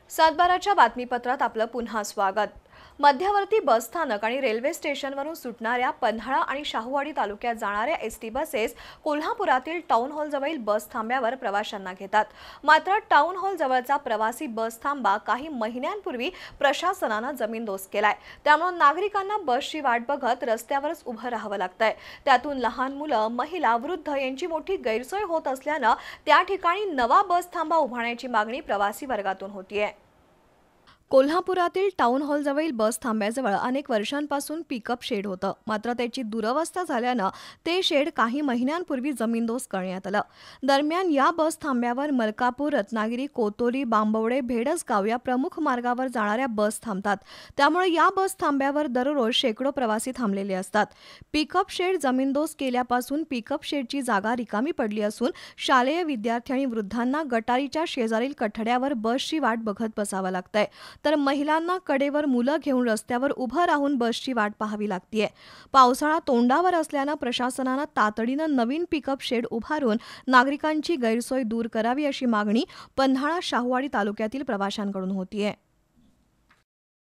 सातबाराच्या बातमीपत्रात आपलं पुन्हा स्वागत। मध्यवर्ती बसस्थानक आणि रेल्वे स्टेशनवरून सुटणाऱ्या पन्हाळा आणि शाहूवाडी तालुक्यात जाणाऱ्या एसटी बसेस कोल्हापुरातील टाउन हॉल जवळील बस थांब्यावर प्रवाशांना घेतात। मात्र टाउन हॉल जवळचा प्रवासी बस थांबा काही महिन्यांपूर्वी प्रशासनाने जमीनदोस्त केलाय। त्यामुळे नागरिकांना बसची वाट बघत रस्त्यावरच उभं राहावं लागतंय। त्यातून लहान मुलं, महिला, वृद्ध यांची मोठी गैरसोय होत असल्याने त्या ठिकाणी नवा बस थांबा उभारण्याची मागणी प्रवासी वर्गातून होतीये। कोल्हापुरातील टाउन हॉल जवळील बस थांब्याजवळ अनेक वर्षांपासून पिकअप शेड होतं। मात्र त्याची दुरवस्था झाल्यानं ते शेड काही महिन्यांपूर्वी जमीनदोस्त करण्यात आलं। दरम्यान या बस थांब्यावर मलकापूर, रत्नागिरी, कोतोली, बांबवडे, भेडसगाव या प्रमुख मार्गावर जाणाऱ्या बस थांबतात। त्यामुळे या बस थांब्यावर दररोज शेकडो प्रवासी थांबलेले असतात। पिकअप शेड जमीनदोस्त केल्यापासून पिकअप शेडची जागा रिकामी पडली असून शालेय विद्यार्थी आणि वृद्धांना गटारीच्या शेजारील कठड्यावर बसची वाट बघत बसावं लागतंय। तर महिलांना कडेवर मुलं घेऊन रस्त्यावर उभं राहून बसची वाट पाहावी लागतेय। पावसाळा तोंडावर असल्यानं प्रशासनानं तातडीनं नवीन पिकअप शेड उभारून नागरिकांची गैरसोय दूर करावी अशी मागणी पन्हाळा शाहूवाडी तालुक्यातील प्रवाशांकडून होतीये।